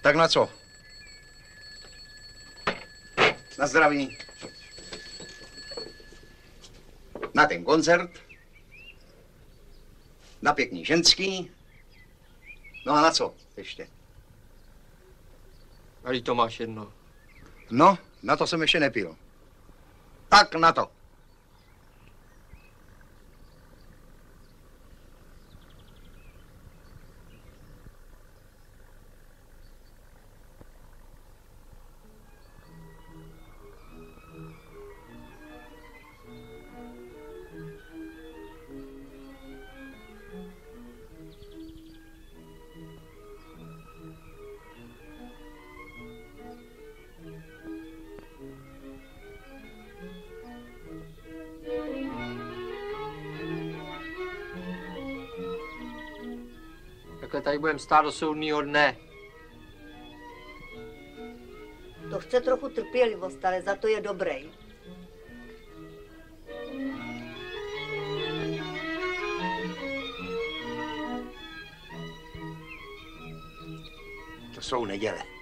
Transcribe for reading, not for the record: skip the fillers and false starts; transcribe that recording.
Tak na co? Na zdraví. Na ten koncert. Na pěkný ženský. No a na co ještě? Ale to máš jedno. No, na to jsem ještě nepil. Tak na to. Takhle tady budeme stát do soudního dne. To chce trochu trpělivost, ale za to je dobrý. To jsou neděle.